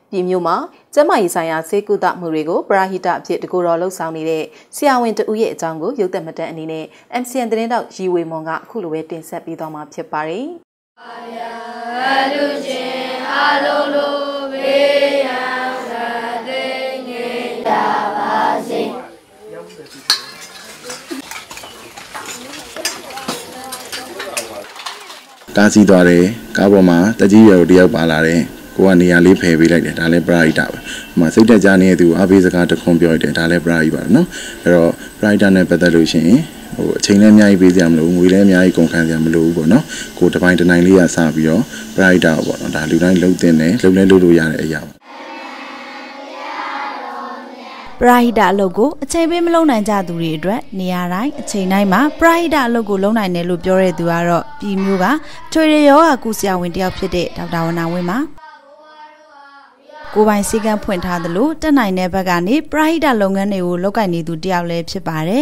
ပြည်မြို့မှာကျမကြီးဆိုင်ရာစေကုသမှုတွေကိုပရာဟိတအဖြစ်တကူတော်လှုပ်ဆောင်နေတဲ့ဆရာဝန်တဦးရဲ့အကြောင်းကိုရုပ်သံမှတ်တမ်းအနေနဲ့ MCN သတင်းတောက်ရီဝေမွန်ကအခုလိုပဲတင်ဆက်ပေးသွားမှာဖြစ်ပါတယ်။လူချင်းအားလုံးလိုဘေးရန်သာသိနေကြပါစေ။ကားစီးသွားတယ်ကားပေါ်မှာတကြီးရွယ်ကိုတယောက်ပါလာတယ်ကိုကနေရာလေးဖယ်ပေးလိုက်တယ်ဒါလည်းပရာဟိတပဲဟိုမှာစိတ်တက်ကြနေတဲ့သူအားပေးစကားတခွန်းပြောရတယ်ဒါလည်းပရာဟိပါနော်အဲ့တော့ပရာဟိတနဲ့ပတ်သက်လို့ရှိရင်ဟိုအချိန်လည်းအများကြီးပေးစရာမလိုဘူးငွေလည်းအများကြီးကုန်ခံစရာမလိုဘူးပေါ့နော်ကိုတစ်ပိုင်းတစ်နိုင်လေးရစပြီးတော့ပရာဟိတပေါ့နော်ဒါလူတိုင်းလုံးတင်တယ်လုံးလဲလုပ်လို့ရတဲ့အရာပါပရာဟိတအလုပ်ကိုအချိန်ပေးမလုပ်နိုင်ကြသူတွေအတွက်နေရာတိုင်းအချိန်တိုင်းမှာပရာဟိတအလုပ်ကိုလုပ်နိုင်တယ်လို့ပြောတဲ့သူကတော့ပြည်မျိုးကထွေရရောဂါကုဆရာဝန်တယောက်ဖြစ်တဲ့ဒေါက်တာဝနာဝင်းပါကိုပိုင်စည်းကမ်းဖွင့်ထားသလိုတက်နိုင်တဲ့ဘက်ကနေပရာဟိတလုပ်ငန်းတွေကိုလုပ်ကိုင်နေသူတယောက်လည်းဖြစ်ပါတယ်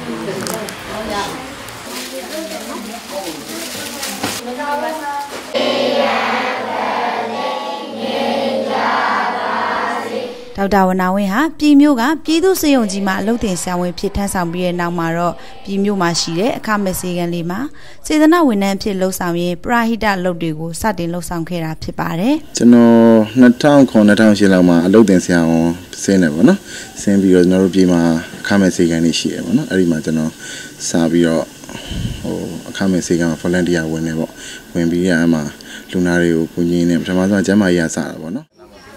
ဒေါက်တာဝနာဝင်းဟာပြည်မြို့ကပြည်သူ့စေယုံကြီးမှာအလုပ်တင်ဆရာဝန်ဖြစ်ထမ်းဆောင်ပြီးတဲ့နောက်မှာတော့ပြည်မြို့မှာရှိတဲ့အခမဲ့ဆေးခန်းလေးမှာစေတနာဝန်ထမ်းဖြစ်လှုပ်ဆောင်ရင်းပရာဟိတလုပ်တွေကိုစတင်လှုပ်ဆောင်ခဲ့တာဖြစ်ပါတယ်ကျွန်တော်2009-2008လောက်မှာအလုပ်တင်ဆရာဝန်ဆင်းတယ်ပေါ့နော်ဆင်းပြီးတော့ကျွန်တော်တို့ပြည်မှာအခမဲ့ဆေးခန်းလေးရှိတယ်ပေါ့နော်အဲ့ဒီမှာကျွန်တော်စပြီးတော့ဟိုအခမဲ့ဆေးခန်းမှာ volunteer ဝင်နေပေါ့ဝင်ပြီးရမှာလူနာတွေကိုကူညီနေပထမဆုံးကျန်းမာရေးရစတာပေါ့နော်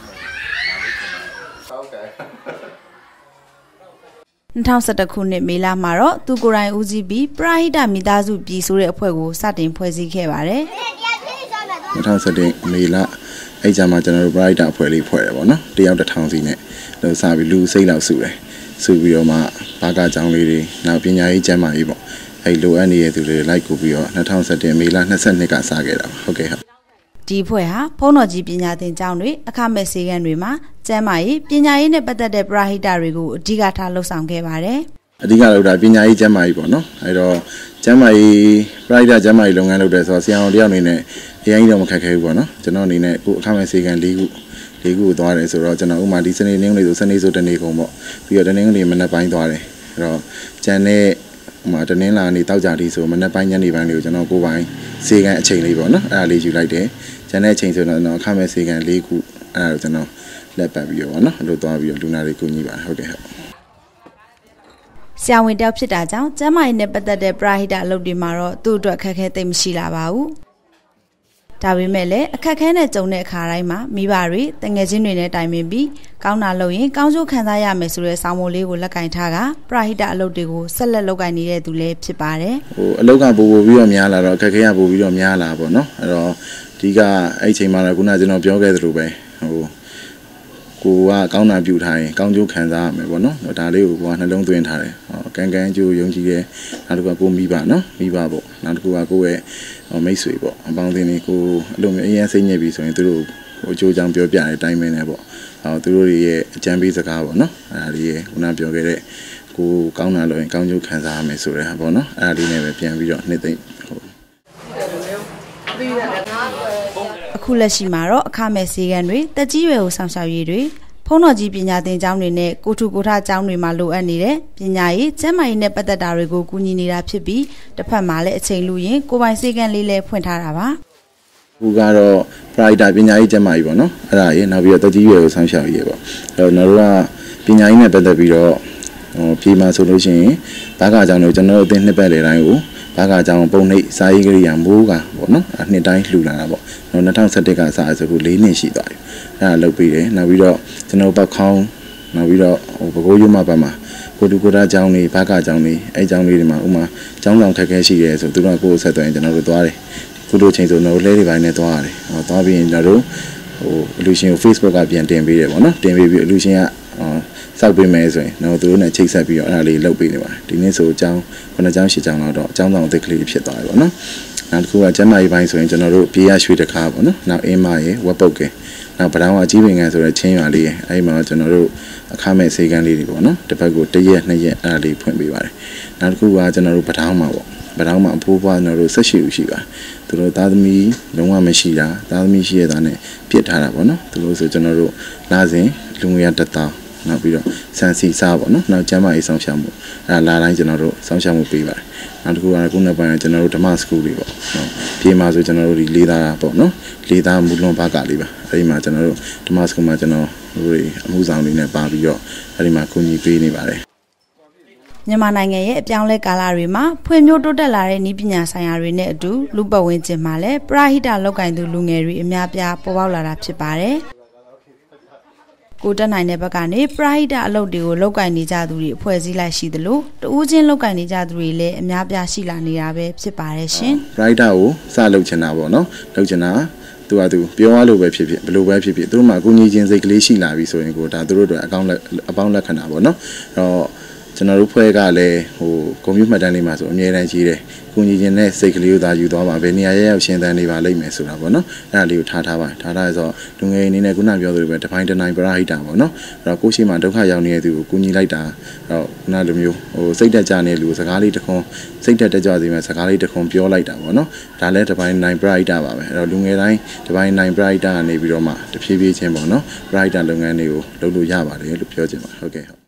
2011ခုနှစ်မေလမှာတော့သူကိုယ်တိုင်ဦးစီးပြီးပရာဟိတမိသားစုပြည်ဆိုတဲ့အဖွဲ့ကိုစတင်ဖွဲ့စည်းခဲ့ပါတယ် 2011မေလအဲ့ကြမှာကျွန်တော်တို့ပရာဟိတအဖွဲ့လေးဖွဲ့တယ်ပေါ့နော်တယောက်1000စီနဲ့လို့စပြီးလူစိတ်လောက်စုတယ်စုပြီးတော့မှဘာကကြောင်းလေးတွေနောက်ပညာရေးကျန်းမာရေးပေါ့အဲ့လိုအပ်နေတဲ့သူတွေလိုက်ကူပြီးတော့2017မေလ22ကစခဲ့တာဟုတ်ကဲ့ဟုတ်ဒီဖွဲ့ဟာဘုန်းတော်ကြီးပညာသင်ကျောင်းတွေအခမဲ့ဆေးခန်းတွေမှာကျန်းမာရေးပညာရေးနဲ့ပတ်သက်တဲ့ပရာဟိတတွေကိုအဓိကထားလှုပ်ဆောင်ခဲ့ပါတယ်အဓိကလုပ်တာပညာရေးကျန်းမာရေးပေါ့နော်အဲ့တော့ကျန်းမာရေးပရာဟိတကျန်းမာရေးလုပ်ငန်းလုပ်တယ်ဆိုတော့ဆရာတော်တယောက်အနေနဲ့အရင်ကြီးတော့မခက်ခဲဘူးပေါ့နော်ကျွန်တော်အနေနဲ့ကိုအခမဲ့ဆေးခန်း၄ခုသွားတယ်ဆိုတော့ကျွန်တော်ဥမာဒီစနေနေ့လေးဆိုစနေဆိုတနေ့ကုန်ပေါ့ပြီးတော့တနေ့လေးမနက်ပိုင်းသွားတယ်အဲ့တော့ကျန်တဲ့ဥမာတနင်္လာနေ့တောက်ကြတီဆိုမနက်ပိုင်းညနေပိုင်းလေးကိုကျွန်တော်ကိုယ်ပိုင်ဆေးခန်းအချိန်လေးပေါ့နော်အဲ့ဒါလေးယူလိုက်တယ်ကျန်တဲ့အချိန်ဆိုတော့ကျွန်တော်အခမဲ့ဆေးခန်း၄ခုအဲ့ဒါကိုကျွန်တော်လက်ပတ်ပြီးတော့ပေါ့နော်အဲ့လိုသွားပြီးတော့လူနာတွေကိုညီပါတယ်ဟုတ်ကဲ့ဟုတ်ဆရာဝန်တယောက်ဖြစ်တာကြောင့်ကျန်းမာရေးနဲ့ပတ်သက်တဲ့ပရာဟိတအလုပ်တွေမှာတော့သူ့အတွက်အခက်အခဲသိမရှိလာပါဘူးဒါပေမဲ့လည်းအခက်အခဲနဲ့ကြုံတဲ့အခါတိုင်းမှာမိဘတွေတငယ်ချင်းတွေနဲ့တိုင်ပင်ပြီးကောင်းတာလုပ်ရင်ကောင်းကျိုးခံစားရမယ်ဆိုတဲ့ဆောင်းမိုးလေးကိုလက်ကင်ထားကပရာဟိတအလုပ်တွေကိုဆက်လက်လုပ်ကိုင်နေတဲ့သူလည်းဖြစ်ပါတယ်ဟိုအလုပ်ကပို့ပြီးတော့များလာတော့အခက်အခဲကပို့ပြီးတော့များလာပေါ့နော်အဲ့တော့ဒီကအဲ့ချိန်မှာတော့ခုနကျွန်တော်ပြောခဲ့သလိုပဲဟိုကိုကကောင်းတာပြုထားရင်ကောင်းကျိုးခံစားရမယ်ပေါ့နော်ဒါလေးကိုကနှလုံးသွင်းထားတယ်ဟောကန်းကျိုးယုံကြည်တယ်နောက်တစ်ခုကကိုမိဘနော်မိဘပေါ့နောက်တစ်ခုကကိုရဲ့မိတ်ဆွေပေါ့အပေါင်းအသင်းတွေကိုအလုံးအရင်စိတ်ညစ်ပြီဆိုရင်သူတို့ဟိုအကျိုးကြောင့်ပြောပြတဲ့အတိုင်းပဲနဲ့ပေါ့သူတို့ရဲ့အကြံပေးစကားပေါ့နော်အဲ့ဒါလေးခုနပြောခဲ့တဲ့ကိုကောင်းတာလို့ရင်ကောင်းကျိုးခံစားရမယ်ဆိုတဲ့ဟာပေါ့နော်အဲ့ဒါလေးနဲ့ပဲပြန်ပြီးတော့နှစ်သိမ့်အခုလက်ရှိမှာတော့အခမဲ့ဆေးခန်းတွေတက်ကြီးရွယ်ကိုဆောင်ရှောက်ရေးတွေဘုန်းတော်ကြီးပညာသင်ကျောင်းတွေနဲ့ကိုထူကိုထကျောင်းတွေမှာလိုအပ်နေတဲ့ပညာရေးကျန်းမာရေးနဲ့ပတ်သက်တာတွေကိုကူညီနေတာဖြစ်ပြီးတစ်ဖက်မှာလည်းအချိန်လူရင်ကိုပိုင်ဆေးခန်းလေးလည်းဖွင့်ထားတာပါခုကတော့ပရာဟိတပညာရေးကျန်းမာရေးပေါ့နော်အဲ့ဒါရေနောက်ပြီးတော့တက်ကြီးရွယ်ကိုဆောင်ရှောက်ရေးပေါ့အဲ့တော့ကျွန်တော်တို့ကပညာရေးနဲ့ပတ်သက်ပြီးတော့ပြည်မှာဆိုလို့ရှိရင်ဘာကကျောင်းတွေကျွန်တော်တို့အသင်းနှစ်ပတ်လေတိုင်းကိုဘာကကြောင်ပုံနှိပ်စာရေးကရိယာမိုးကပေါ့နော်နှစ်တိုင်းလှူလာတာပေါ့2017ကစဆိုခု4နှစ်ရှိသွားပြီအဲ့ဒါလုပ်ပြီးတယ်နောက်ပြီးတော့ကျွန်တော်ပတ်ခေါင်းနောက်ပြီးတော့ဟိုဘကိုးရုံမဘက်မှာကိုတူကိုတာကျောင်းတွေဘာကကျောင်းတွေအဲ့ကျောင်းလေးတွေမှာဥမာကျောင်းဆောင်ခက်ခဲရှိတယ်ဆိုသူတို့ကကိုယ်ဆက်သွယ်ရင်ကျွန်တော်တို့သွားတယ်ခုလိုချိန်ဆိုတော့လဲတွေပိုင်းနဲ့သွားရတယ်ဟောသွားပြီးရင်ကျွန်တော်တို့ဟိုအလူရှင်ကို Facebook ကပြန်တင်ပေးတယ်ပေါ့နော်တင်ပေးပြီးအလူရှင်ကစောက်ပေးမယ်ဆိုရင်တော့သူတို့နဲ့ချိတ်ဆက်ပြီးတော့အဲ့ဒါလေးလုပ်ပေးနေပါတယ်ဒီနေ့ဆိုအကြောင်း9ကျောင်း10ကျောင်းတော့အကြောင်းဆောင်အသစ်ကလေးဖြစ်သွားပြီပေါ့နော်နောက်တစ်ခုကကျန်းမာရေးပိုင်းဆိုရင်ကျွန်တော်တို့ပြေးရရွှေတကားပေါ့နော်နောက်အင်းမရေဝက်ပုတ်ကဲနောက်ပထောင်အကြီးပင်ကန်ဆိုတဲ့ချင်းရွာလေးအဲ့မှာကျွန်တော်တို့အခမဲ့ဆေးကန်းလေးတွေပေါ့နော်တစ်ဖက်ကို1ရက်2ရက်အဲ့ဒါလေးဖွင့်ပေးပါတယ်နောက်တစ်ခုကကျွန်တော်တို့ပထောင်မှာပေါ့ဗတောင်းမှာအဖိုးဘွားကျွန်တော်တို့18ဦးရှိပါသူတို့သားသမီးလုံးဝမရှိတာသားသမီးရှိရတာနဲ့ပြစ်ထားတာပေါ့နော်သူတို့ဆိုကျွန်တော်တို့လာစဉ်လူငွေရ1000နောက်ပြီးတော့စံစီစားပေါ့နော်နောက်ကျမ်းမာရေးဆောင်ရှာမှုအဲလာတိုင်းကျွန်တော်တို့ဆောင်ရှာမှုပေးပါတယ်နောက်တစ်ခုကခုနောက်ပိုင်းကျွန်တော်တို့ဓမ္မစကူတွေပေါ့နော်ပြေးမှာဆိုကျွန်တော်တို့ဒီလေးသားပေါ့နော်လေးသားမူလွန်ဘာကလေးပါအဲဒီမှာကျွန်တော်တို့ဓမ္မစကူမှာကျွန်တော်တို့အမှုဆောင်တွေနဲ့ပါပြီးတော့အဲဒီမှာကူညီပေးနေပါတယ်မြန်မာနိုင်ငံရဲ့အပြောင်းလဲကာလတွေမှာဖွံ့ဖြိုးတိုးတက်လာတဲ့နည်းပညာဆိုင်ရာတွေနဲ့အတူလူပတ်ဝန်းကျင်မှာလည်းပရဟိတလောက်ကင်သူလူငယ်တွေအများပြားပေါ်ပေါက်လာတာဖြစ်ပါတယ်ကိုတက်နိုင်တဲ့ဘက်ကနေပရဟိတအလုပ်တွေကိုလောက်ကင်နေကြသူတွေအဖွဲ့အစည်းလိုက်ရှိသလိုတဦးချင်းလောက်ကင်နေကြသူတွေလည်းအများပြားရှိလာနေတာပဲဖြစ်ပါတယ်ရှင်ပရဟိတကိုစလုပ်ချင်တာပေါ့နော်လုပ်ချင်တာသူကသူပြောရလို့ပဲဖြစ်ဖြစ်ဘလို့ပဲဖြစ်ဖြစ်သူတို့မှာကိုကြီးချင်းစိတ်ကလေးရှိလာပြီဆိုရင်ကိုဒါသူတို့တွေအပေါင်းလက်ခံတာပေါ့နော်အဲ့တော့ကျွန်တော်တို့ဖွဲ့ကလည်းကွန်ပျူတာမှတ်တမ်းလေးမှာဆိုအမြဲတမ်းကြီးတယ်ကိုကြီးချင်းနဲ့စိတ်ကလေးကိုသာယူသွားပါဘယ်နေရာရောက်ရှင်းတန်းနေပါလိမ့်မယ်ဆိုတာပေါ့နော်အဲ့ဒါလေးကိုထားပါထားရဆိုလူငယ်အနေနဲ့ခုနပြောသလိုပဲတစ်ပိုင်းတစ်နိုင်ပရဟိတပေါ့နော်အဲ့တော့ကိုရှိမှဒုက္ခရောက်နေတဲ့သူကိုကူညီလိုက်တာအဲ့တော့ခုနလိုမျိုးစိတ်တက်ကြနေတဲ့လူစကားလေးတစ်ခွန်းစိတ်တက်ကြစေမဲ့စကားလေးတစ်ခွန်းပြောလိုက်တာပေါ့နော်ဒါလည်းတစ်ပိုင်းနိုင်ပရဟိတပါပဲအဲ့တော့လူငယ်တိုင်းတစ်ပိုင်းနိုင်ပရဟိတကနေပြီးတော့မှတဖြည်းဖြည်းချင်းပေါ့နော်ပရဟိတလုပ်ငန်းတွေကိုလုပ်လို့ရပါတယ်လို့ပြောချင်ပါဟုတ်ကဲ့